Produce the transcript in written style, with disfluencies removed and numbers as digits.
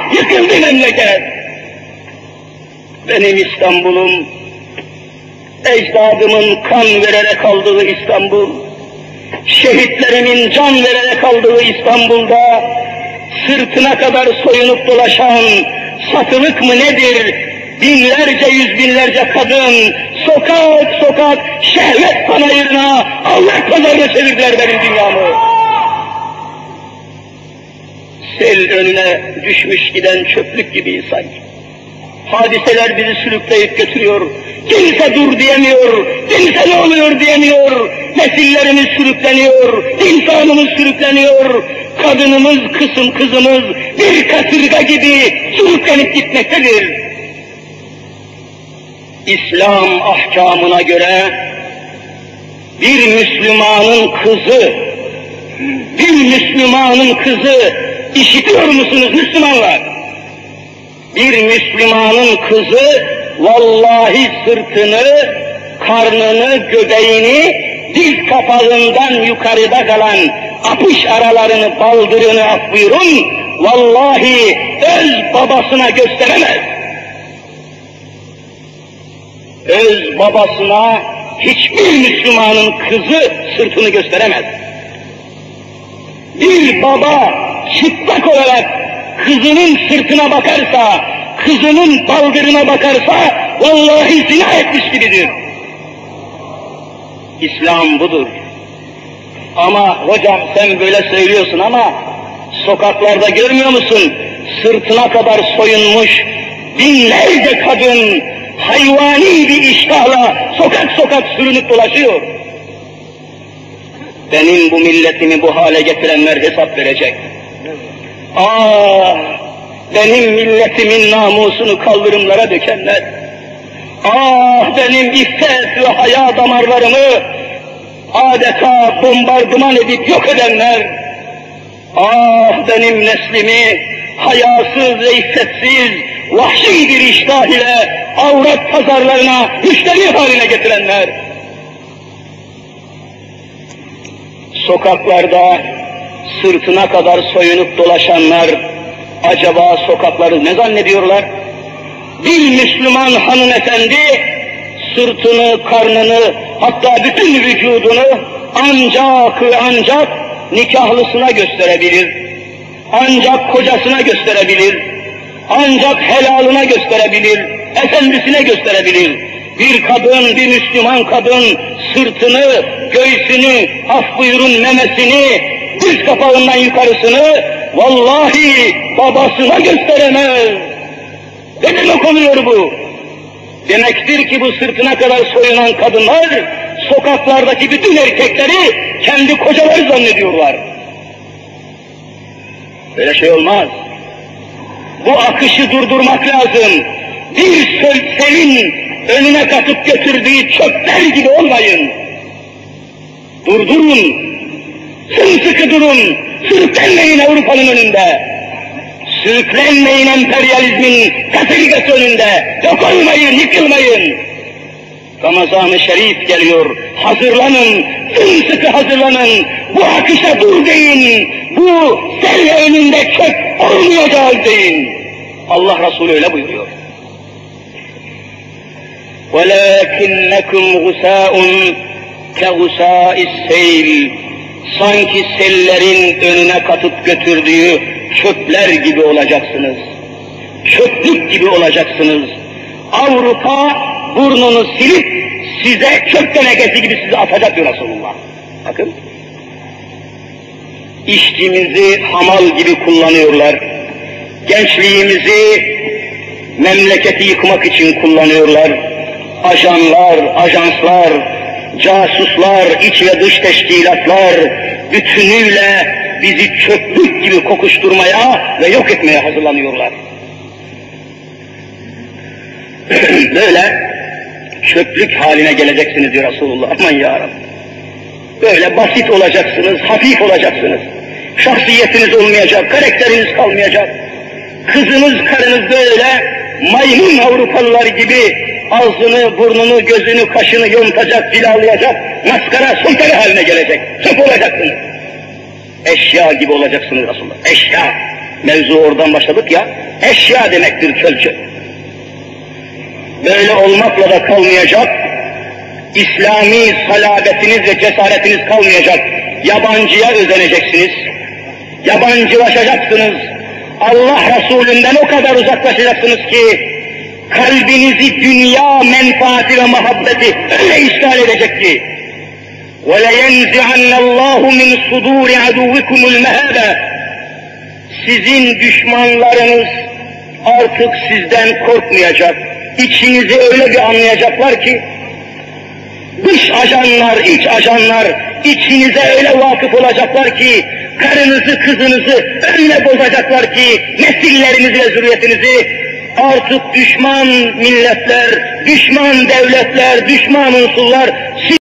yıkıldı memleket. Benim İstanbul'um, ecdadımın kan vererek aldığı İstanbul, şehitlerimin can vererek aldığı İstanbul'da, sırtına kadar soyunup dolaşan satılık mı nedir, binlerce yüz binlerce kadın, sokak sokak şehvet panayırına, Allah pazarına çevirdiler benim dünyamı. Sel önüne düşmüş giden çöplük gibiyiz sanki. Hadiseler bizi sürükleyip götürüyor. Kimse dur diyemiyor, kimse ne oluyor diyemiyor. Nesillerimiz sürükleniyor, insanımız sürükleniyor. Kadınımız, kızımız bir kasırga gibi sürüklenip gitmektedir. İslam ahkamına göre bir Müslümanın kızı, işitiyor musunuz Müslümanlar? Bir Müslümanın kızı vallahi sırtını, karnını, göbeğini, diz kapağından yukarıda kalan apış aralarını, baldırını af buyurun, vallahi öz babasına gösteremez. Öz babasına hiçbir Müslümanın kızı sırtını gösteremez. Bir baba çıplak olarak kızının sırtına bakarsa, kızının baldırına bakarsa, vallahi zina etmiş gibidir. İslam budur. Ama hocam sen böyle söylüyorsun ama sokaklarda görmüyor musun? Sırtına kadar soyunmuş binlerce kadın hayvani bir iştahla sokak sokak sürünüp dolaşıyor. Benim bu milletimi bu hale getirenler hesap verecek. Benim milletimin namusunu kaldırımlara dökenler. Benim iffet ve haya damarlarımı adeta bombardıman edip yok edenler. Benim neslimi hayasız ve iffetsiz, vahşi bir iştah ile avrat pazarlarına müşteri haline getirenler. Sokaklarda sırtına kadar soyunup dolaşanlar, acaba sokakları ne zannediyorlar? Bir Müslüman hanımefendi sırtını, karnını, hatta bütün vücudunu ancak nikahlısına gösterebilir, ancak kocasına gösterebilir, ancak helalına gösterebilir, efendisine gösterebilir. Bir kadın, bir Müslüman kadın sırtını, göğsünü, af buyurun memesini, diz kapağından yukarısını vallahi babasına gösteremez. Ne demek oluyor bu? Demektir ki bu sırtına kadar soyunan kadınlar sokaklardaki bütün erkekleri kendi kocaları zannediyorlar. Böyle şey olmaz. Bu akışı durdurmak lazım. Bir selin önüne katıp götürdüğü çöpler gibi olmayın. Durdurun, sımsıkı durun, sürüklenmeyin Avrupa'nın önünde. Sürüklenmeyin emperyalizmin kasırgası önünde. Yok olmayın, yıkılmayın. Ramazan-ı Şerif geliyor. Hazırlanın, sımsıkı hazırlanın. Bu akışa dur deyin. Bu sel önünde çöp olmayacağız deyin. Allah Resulü öyle buyuruyor. وَلَكِنَّكُمْ غُسَاءٌ كَغُسَاءِ السَّيْلِ Sanki sellerin önüne katıp götürdüğü çöpler gibi olacaksınız. Çöplük gibi olacaksınız. Avrupa burnunu silip size çöp tenekesi gibi sizi atacak diyor Resulullah. Bakın. İşçimizi hamal gibi kullanıyorlar. Gençliğimizi memleketi yıkmak için kullanıyorlar. Ajanlar, ajanslar, casuslar, iç ve dış teşkilatlar bütünüyle bizi çöplük gibi kokuşturmaya ve yok etmeye hazırlanıyorlar. Böyle çöplük haline geleceksiniz diyor Resulullah. Aman yarabbim. Böyle basit olacaksınız, hafif olacaksınız. Şahsiyetiniz olmayacak, karakteriniz kalmayacak. Kızınız, karınız böyle maymun Avrupalılar gibi ağzını, burnunu, gözünü, kaşını yontacak, cilalayacak, maskara, soytarı haline gelecek. Çöp olacaksınız. Eşya gibi olacaksınız Resulullah. Eşya. Mevzu oradan başladık ya, eşya demektir kölçe. Böyle olmakla da kalmayacak, İslami salabetiniz ve cesaretiniz kalmayacak. Yabancıya özeneceksiniz, yabancılaşacaksınız. Allah Resulünden o kadar uzaklaşacaksınız ki, kalbinizi dünya menfaati ve muhabbeti öyle işgal edecek ki, وَلَيَنْزِعَنَّ اللّٰهُ مِنْ صُدُورِ عَدُوِّكُمُ الْمَهَابَ. Sizin düşmanlarınız artık sizden korkmayacak. İçinizi öyle bir anlayacaklar ki, dış ajanlar, iç ajanlar içinize öyle vakıf olacaklar ki, karınızı, kızınızı öyle bozacaklar ki, nesillerinizi ve zürriyetinizi artık düşman milletler, düşman devletler, düşman unsurlar